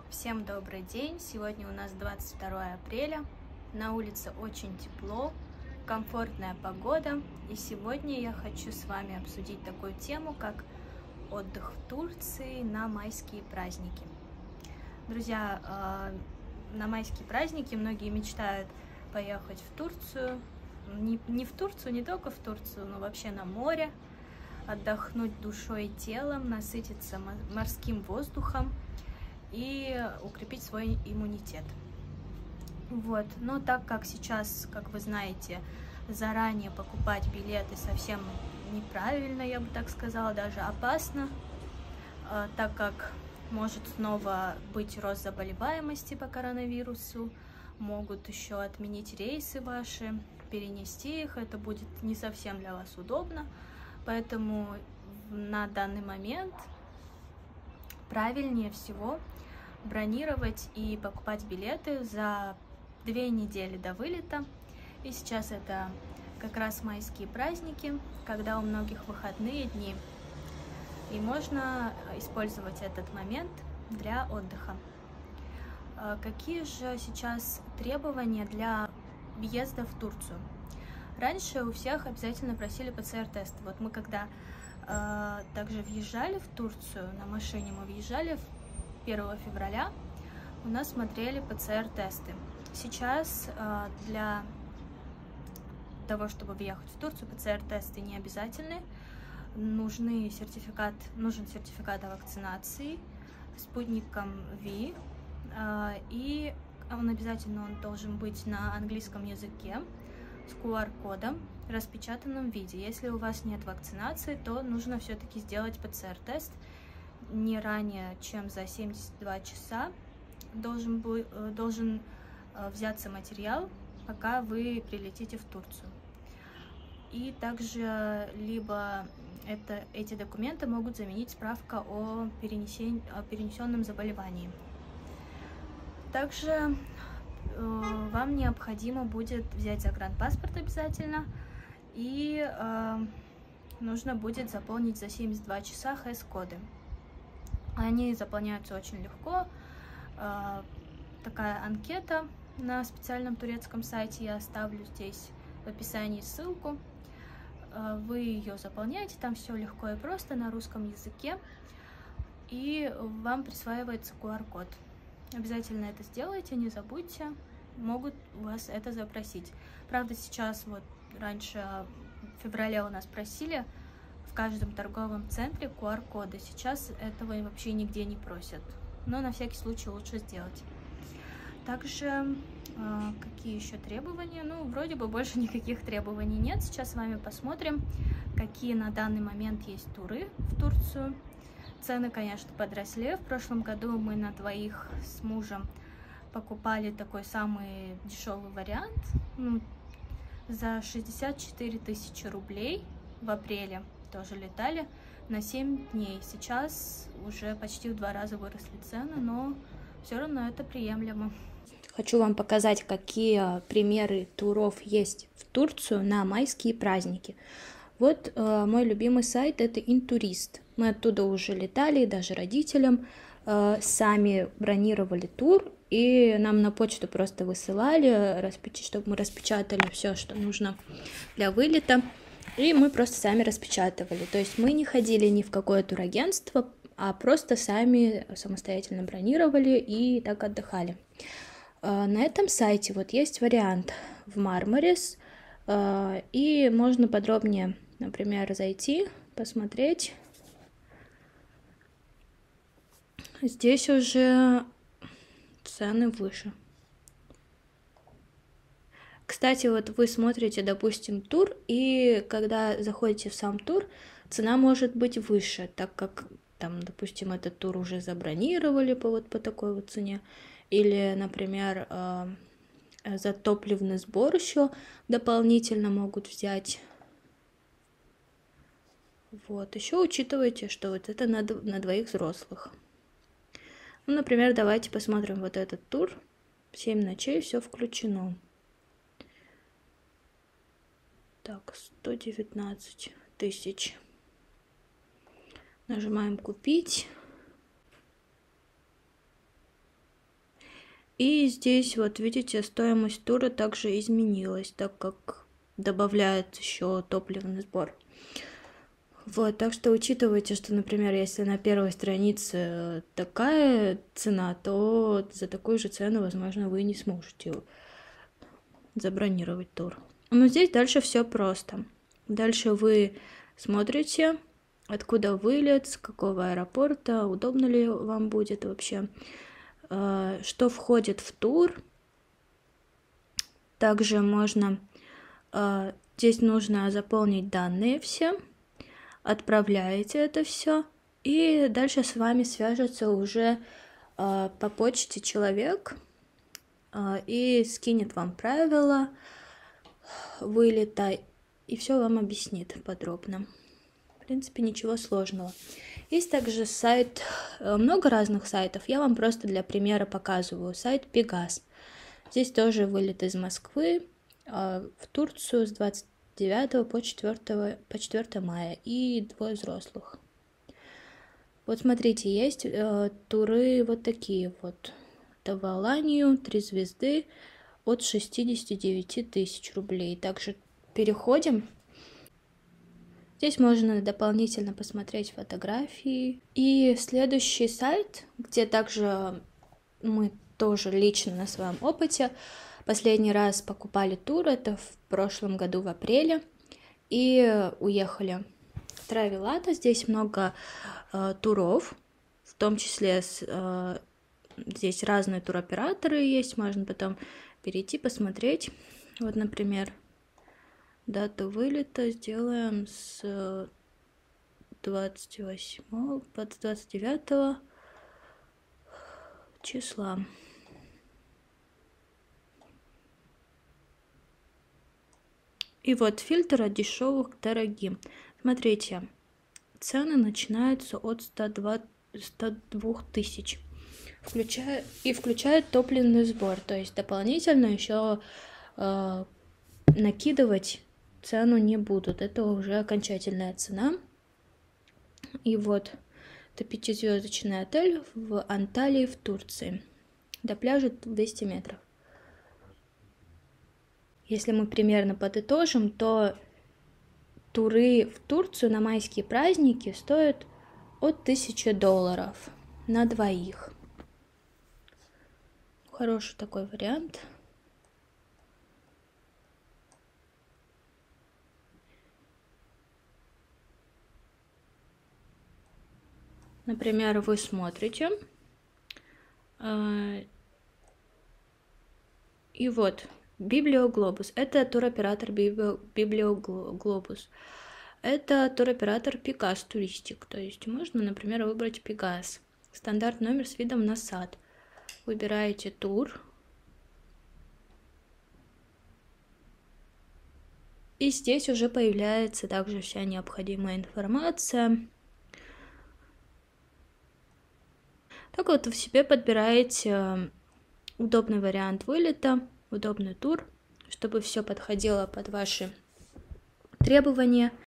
Всем добрый день! Сегодня у нас 22 апреля, на улице очень тепло, комфортная погода, и сегодня я хочу с вами обсудить такую тему, как отдых в Турции на майские праздники. Друзья, на майские праздники многие мечтают поехать в Турцию, не в Турцию, не только в Турцию, но вообще на море, отдохнуть душой и телом, насытиться морским воздухом и укрепить свой иммунитет. Вот. Но так как сейчас, как вы знаете, заранее покупать билеты совсем неправильно, я бы так сказала, даже опасно, так как может снова быть рост заболеваемости по коронавирусу, могут еще отменить рейсы ваши, перенести их, это будет не совсем для вас удобно, поэтому на данный момент правильнее всего бронировать и покупать билеты за 2 недели до вылета. И сейчас это как раз майские праздники, когда у многих выходные дни, и можно использовать этот момент для отдыха. Какие же сейчас требования для въезда в Турцию? Раньше у всех обязательно просили ПЦР-тест. Вот мы когда также въезжали в Турцию на машине, мы въезжали 1 февраля, у нас смотрели ПЦР-тесты. Сейчас для того, чтобы въехать в Турцию, ПЦР-тесты не обязательны. Нужен сертификат о вакцинации спутником V, и он должен быть на английском языке с QR-кодом, распечатанном виде. Если у вас нет вакцинации, то нужно все-таки сделать ПЦР-тест. Не ранее, чем за 72 часа должен взяться материал, пока вы прилетите в Турцию. И также либо эти документы могут заменить справка о перенесенном заболевании. Также вам необходимо будет взять загранпаспорт обязательно, и нужно будет заполнить за 72 часа ХС-коды. Они заполняются очень легко. Такая анкета на специальном турецком сайте, я оставлю здесь в описании ссылку. Вы ее заполняете, там все легко и просто на русском языке, и вам присваивается QR-код. Обязательно это сделайте, не забудьте, могут у вас это запросить. Правда, сейчас вот раньше в феврале у нас просили в каждом торговом центре QR-коды. Сейчас этого вообще нигде не просят, но на всякий случай лучше сделать. Также какие еще требования? Ну, вроде бы больше никаких требований нет. Сейчас с вами посмотрим, какие на данный момент есть туры в Турцию. Цены, конечно, подросли. В прошлом году мы на двоих с мужем покупали такой самый дешевый вариант, за 64 тысячи рублей в апреле. Тоже летали на 7 дней. Сейчас уже почти в 2 раза выросли цены, но все равно это приемлемо. Хочу вам показать, какие примеры туров есть в Турцию на майские праздники. Вот мой любимый сайт — это Интурист. Мы оттуда уже летали, даже родителям сами бронировали тур, и нам на почту просто высылали, чтобы мы распечатали все, что нужно для вылета. И мы просто сами распечатывали. То есть мы не ходили ни в какое турагентство, а просто сами самостоятельно бронировали и так отдыхали. На этом сайте вот есть вариант в Мармарис, и можно подробнее, например, зайти, посмотреть. Здесь уже цены выше. Кстати, вот вы смотрите, допустим, тур, и когда заходите в сам тур, цена может быть выше, так как там, допустим, этот тур уже забронировали по такой вот цене, или, например, за топливный сбор еще дополнительно могут взять. Вот, еще учитывайте, что вот это на двоих взрослых. Ну, например, давайте посмотрим вот этот тур. 7 ночей, все включено. Так, 119 тысяч. Нажимаем «Купить». И здесь вот видите, стоимость тура также изменилась, так как добавляется еще топливный сбор. Вот, так что учитывайте, что, например, если на первой странице такая цена, то за такую же цену, возможно, вы не сможете забронировать тур. Но здесь дальше все просто. Дальше вы смотрите, откуда вылет, с какого аэропорта, удобно ли вам будет вообще, что входит в тур. Также можно, здесь нужно заполнить данные все, отправляете это все, и дальше с вами свяжется уже по почте человек и скинет вам правила вылета и все вам объяснит подробно. В принципе, ничего сложного. Есть также сайт, много разных сайтов, я вам просто для примера показываю. Сайт Пегас. Здесь тоже вылет из Москвы в Турцию с 29 по 4 мая и 2 взрослых. Вот смотрите, есть туры вот такие вот. Это в Аланию, 3 звезды от 69 тысяч рублей. Также переходим. Здесь можно дополнительно посмотреть фотографии. И следующий сайт, где также мы тоже лично на своем опыте последний раз покупали тур, это в прошлом году в апреле, и уехали. Travelata, здесь много туров, в том числе здесь разные туроператоры есть, можно потом перейти, посмотреть. Вот, например, дату вылета сделаем с 28 по 29 числа. И вот фильтр от дешевых к дорогим. Смотрите, цены начинаются от 102 тысяч. Включает топливный сбор. То есть дополнительно еще накидывать цену не будут. Это уже окончательная цена. И вот это 5-звездочный отель в Анталии в Турции. До пляжа 200 метров. Если мы примерно подытожим, то туры в Турцию на майские праздники стоят от $1000 на двоих. Хороший такой вариант. Например, вы смотрите, и вот Библиоглобус. Это туроператор Библиоглобус. Это туроператор Пегас Туристик. То есть можно, например, выбрать Пегас. Стандарт номер с видом на сад. Выбираете тур. И здесь уже появляется также вся необходимая информация. Так вот, вы себе подбираете удобный вариант вылета, удобный тур, чтобы все подходило под ваши требования.